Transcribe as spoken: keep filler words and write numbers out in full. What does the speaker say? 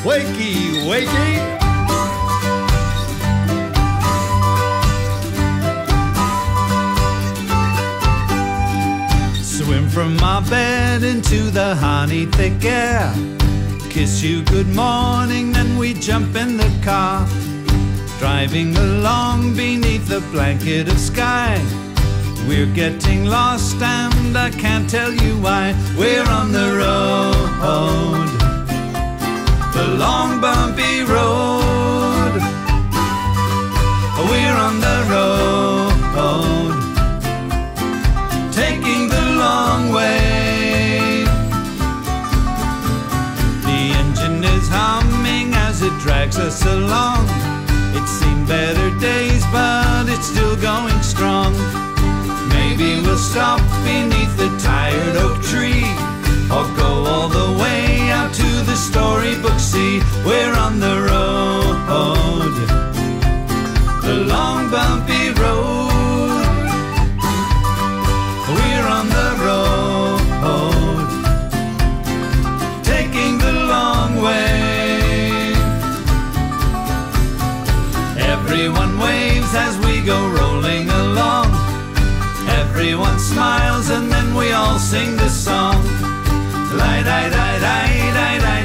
wakey, wakey. Swim from my bed into the honey thick air. Kiss you good morning, then we jump in the car. Driving along beneath the blanket of sky. We're getting lost and I can't tell you why. We're on the road, the long bumpy road. We're on the road, taking the long way. The engine is humming as it drags us along. It's seen better days, but it's still going strong. Maybe we'll stop beneath the tired oak tree, or go all the way out to the storybook sea. We're on the road, the long bumpy road. We're on the road, taking the long way. Everyone waves as we go rolling along. Everyone smiles and then we all sing this song. Lie, die, die, die, die, die.